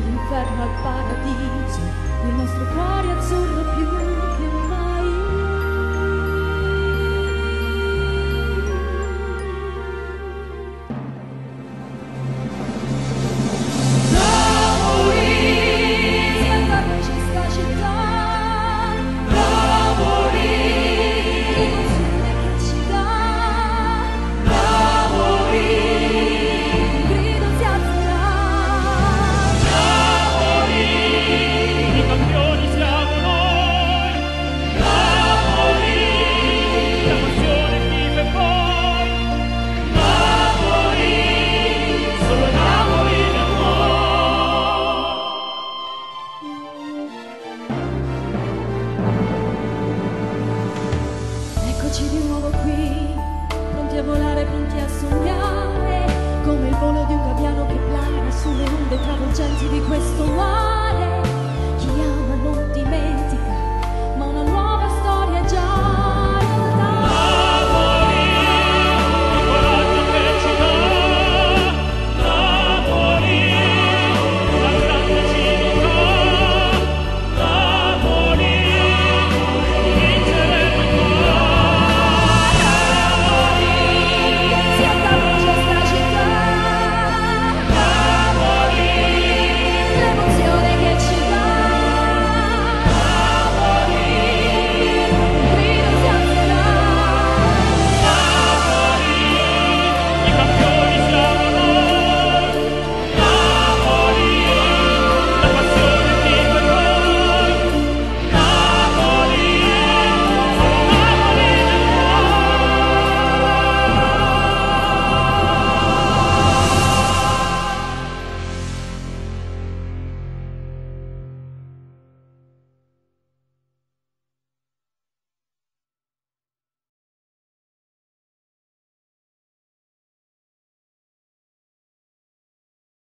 dall'inferno al paradiso, il nostro cuore azzurro più che mai. Eccoci di nuovo qui, pronti a volare, pronti a sognare, come il volo di un gabbiano che plana sulle onde travolgenti di questo